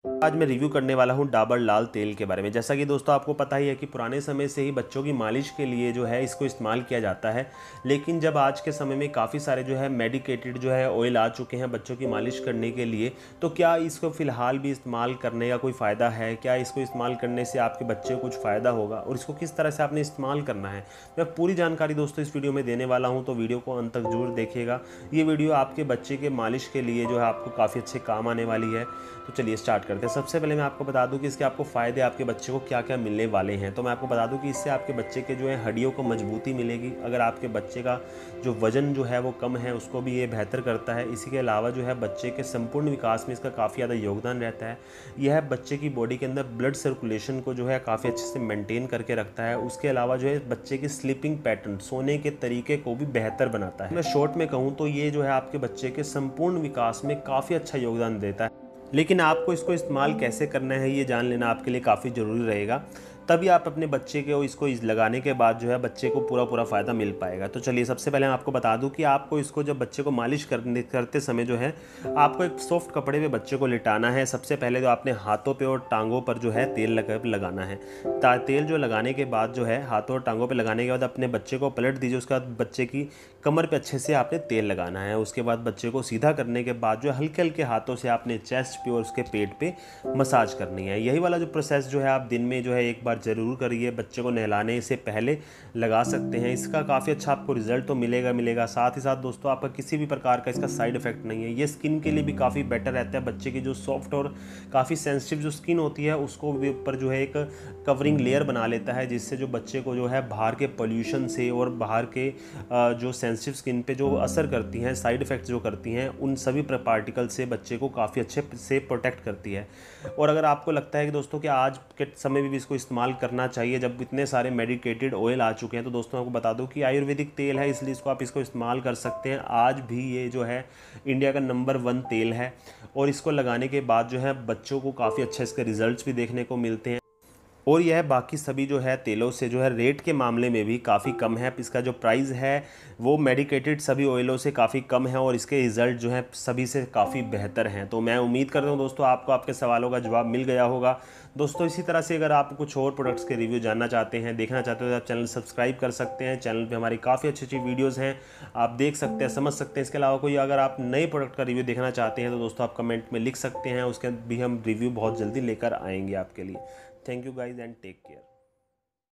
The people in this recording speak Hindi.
आज मैं रिव्यू करने वाला हूं डाबर लाल तेल के बारे में। जैसा कि दोस्तों आपको पता ही है कि पुराने समय से ही बच्चों की मालिश के लिए जो है इसको इस्तेमाल किया जाता है, लेकिन जब आज के समय में काफ़ी सारे जो है मेडिकेटेड जो है ऑयल आ चुके हैं बच्चों की मालिश करने के लिए, तो क्या इसको फ़िलहाल भी इस्तेमाल करने का कोई फ़ायदा है? क्या इसको इस्तेमाल करने से आपके बच्चे को कुछ फ़ायदा होगा और इसको किस तरह से आपने इस्तेमाल करना है, मैं पूरी जानकारी दोस्तों इस वीडियो में देने वाला हूँ। तो वीडियो को अंत तक जरूर देखिएगा। ये वीडियो आपके बच्चे के मालिश के लिए जो है आपको काफ़ी अच्छे काम आने वाली है। तो चलिए स्टार्ट करते हैं। सबसे पहले मैं आपको बता दूं कि इसके आपको फ़ायदे आपके बच्चे को क्या क्या मिलने वाले हैं। तो मैं आपको बता दूं कि इससे आपके बच्चे के जो है हड्डियों को मजबूती मिलेगी। अगर आपके बच्चे का जो वज़न जो है वो कम है उसको भी ये बेहतर करता है। इसी के अलावा जो है बच्चे के संपूर्ण विकास में इसका काफ़ी ज़्यादा योगदान रहता है। यह बच्चे की बॉडी के अंदर ब्लड सर्कुलेशन को जो है काफ़ी अच्छे से मेंटेन करके रखता है। उसके अलावा जो है बच्चे की स्लीपिंग पैटर्न, सोने के तरीके को भी बेहतर बनाता है। मैं शॉर्ट में कहूँ तो ये जो है आपके बच्चे के संपूर्ण विकास में काफ़ी अच्छा योगदान देता है। लेकिन आपको इसको इस्तेमाल कैसे करना है ये जान लेना आपके लिए काफ़ी ज़रूरी रहेगा, तभी आप अपने बच्चे को इसको लगाने के बाद जो है बच्चे को पूरा फ़ायदा मिल पाएगा। तो चलिए सबसे पहले मैं आपको बता दूं कि आपको इसको जब बच्चे को मालिश करते समय जो है आपको एक सॉफ्ट कपड़े पे बच्चे को लिटाना है। सबसे पहले तो आपने हाथों पे और टांगों पर जो है तेल लगाना है। तेल जो लगाने के बाद जो है हाथों और टांगों पे लगाने के बाद अपने बच्चे को पलट दीजिए। उसके बाद बच्चे की कमर पे अच्छे से आपने तेल लगाना है। उसके बाद बच्चे को सीधा करने के बाद जो है हल्के हल्के हाथों से आपने चेस्ट पे और उसके पेट पे मसाज करनी है। यही वाला जो प्रोसेस जो है आप दिन में जो है एक बार ज़रूर करिए। बच्चे को नहलाने से पहले लगा सकते हैं। इसका काफ़ी अच्छा आपको रिजल्ट तो मिलेगा। साथ ही साथ दोस्तों आपका किसी भी प्रकार का इसका साइड इफेक्ट नहीं है। ये स्किन के लिए भी काफ़ी बेटर रहता है। बच्चे की जो सॉफ्ट और काफ़ी सेंसिटिव जो स्किन होती है उसको भी ऊपर जो है एक कवरिंग लेयर बना लेता है, जिससे जो बच्चे को जो है बाहर के पोल्यूशन से और बाहर के जो सेंसिटिव स्किन पे जो असर करती हैं, साइड इफ़ेक्ट्स जो करती हैं, उन सभी पार्टिकल से बच्चे को काफ़ी अच्छे से प्रोटेक्ट करती है। और अगर आपको लगता है कि दोस्तों कि आज के समय में भी इसको इस्तेमाल करना चाहिए जब इतने सारे मेडिकेटेड ऑयल आ चुके हैं, तो दोस्तों आपको बता दूं कि आयुर्वेदिक तेल है, इसलिए आप इसको इस्तेमाल कर सकते हैं। आज भी ये जो है इंडिया का नंबर 1 तेल है और इसको लगाने के बाद जो है बच्चों को काफ़ी अच्छे इसके रिजल्ट्स भी देखने को मिलते हैं। और यह बाकी सभी जो है तेलों से जो है रेट के मामले में भी काफ़ी कम है। इसका जो प्राइस है वो मेडिकेटेड सभी ऑयलों से काफ़ी कम है और इसके रिज़ल्ट जो है सभी से काफ़ी बेहतर हैं। तो मैं उम्मीद करता हूँ दोस्तों आपको आपके सवालों का जवाब मिल गया होगा। दोस्तों इसी तरह से अगर आप कुछ और प्रोडक्ट्स के रिव्यू जानना चाहते हैं, देखना चाहते हो, तो आप चैनल सब्सक्राइब कर सकते हैं। चैनल पे हमारी काफ़ी अच्छी वीडियोज़ हैं, आप देख सकते हैं, समझ सकते हैं। इसके अलावा कोई अगर आप नए प्रोडक्ट का रिव्यू देखना चाहते हैं तो दोस्तों आप कमेंट में लिख सकते हैं, उसके भी हम रिव्यू बहुत जल्दी लेकर आएंगे आपके लिए। Thank you guys and take care.